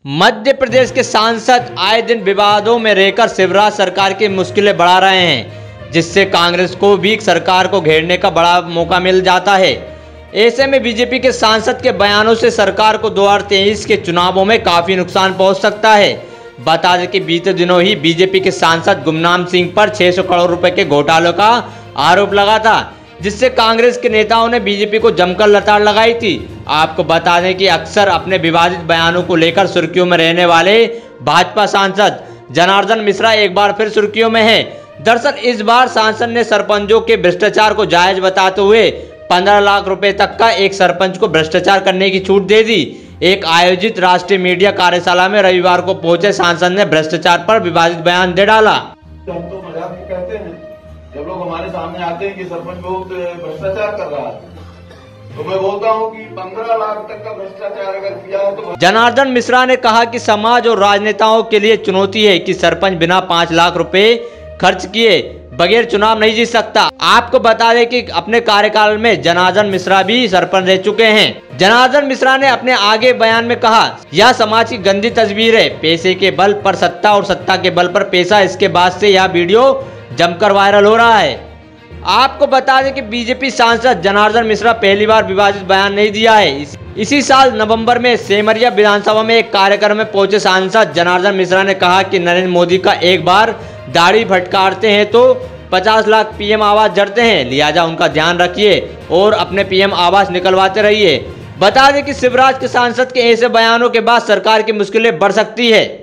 मध्य प्रदेश के सांसद आए दिन विवादों में रहकर शिवराज सरकार की मुश्किलें बढ़ा रहे हैं, जिससे कांग्रेस को भी सरकार को घेरने का बड़ा मौका मिल जाता है। ऐसे में बीजेपी के सांसद के बयानों से सरकार को 2023 के चुनावों में काफी नुकसान पहुंच सकता है। बता दें कि बीते दिनों ही बीजेपी के सांसद गुमनाम सिंह पर 600 करोड़ रुपए के घोटाले का आरोप लगा था, जिससे कांग्रेस के नेताओं ने बीजेपी को जमकर लताड़ लगाई थी। आपको बता दें कि अक्सर अपने विवादित बयानों को लेकर सुर्खियों में रहने वाले भाजपा सांसद जनार्दन मिश्रा एक बार फिर सुर्खियों में हैं। दरअसल इस बार सांसद ने सरपंचों के भ्रष्टाचार को जायज बताते हुए 15 लाख रुपए तक का एक सरपंच को भ्रष्टाचार करने की छूट दे दी। एक आयोजित राष्ट्रीय मीडिया कार्यशाला में रविवार को पहुंचे सांसद ने भ्रष्टाचार पर विवादित बयान दे डाला। हम तो मजाक में कहते हैं, जब लोग हमारे सामने आते हैं कि सरपंच बहुत भ्रष्टाचार कर रहा है, तो मैं बोलता हूं कि 15 लाख तक का भ्रष्टाचार अगर किया है तो। जनार्दन मिश्रा ने कहा कि समाज और राजनेताओं के लिए चुनौती है कि सरपंच बिना 5 लाख रुपए खर्च किए बगैर चुनाव नहीं जीत सकता। आपको बता दें कि अपने कार्यकाल में जनार्दन मिश्रा भी सरपंच रह चुके हैं। जनार्दन मिश्रा ने अपने आगे बयान में कहा, यह समाज की गंदी तस्वीर है, पैसे के बल पर सत्ता और सत्ता के बल पर पैसा। इसके बाद से यह वीडियो जमकर वायरल हो रहा है। आपको बता दें कि बीजेपी सांसद जनार्दन मिश्रा पहली बार विवादित बयान नहीं दिया है। इसी साल नवंबर में सेमरिया विधानसभा में एक कार्यक्रम में पहुंचे सांसद जनार्दन मिश्रा ने कहा कि नरेंद्र मोदी का एक बार दाढ़ी फटकारते हैं तो 50 लाख पीएम आवास जड़ते हैं, लिहाजा उनका ध्यान रखिए और अपने पीएम आवास निकलवाते रहिए। बता दें कि शिवराज के सांसद के ऐसे बयानों के बाद सरकार की मुश्किलें बढ़ सकती है।